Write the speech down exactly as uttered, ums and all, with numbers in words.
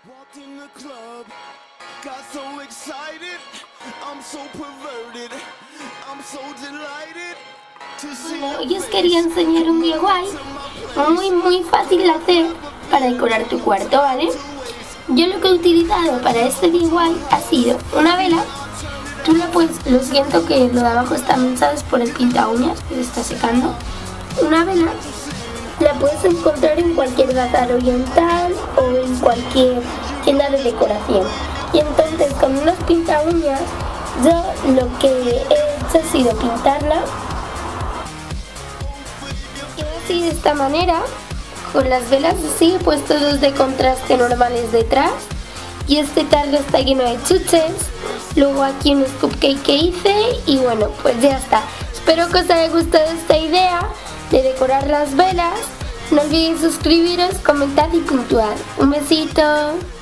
Walked in the club, got so excited, I'm so perverted, I'm so delighted to see. Bueno, hoy os quería enseñar un D I Y muy muy fácil de hacer para decorar tu cuarto, ¿vale? Yo lo que he utilizado para este D I Y ha sido una vela. Tú la puedes, lo siento que lo de abajo está manchado, es por el pinta uñas que se está secando. Una vela la puedes encontrar en cualquier bazar oriental o en cualquier tienda de decoración. Y entonces con unos pinta uñas yo lo que he hecho ha sido pintarla. Y así de esta manera, con las velas así, he puesto dos de contraste normales detrás. Y este tarro está lleno de chuches. Luego aquí unos cupcakes que hice y bueno, pues ya está. Espero que os haya gustado esta idea de decorar las velas. No olvidéis suscribiros, comentar y puntuar. Un besito.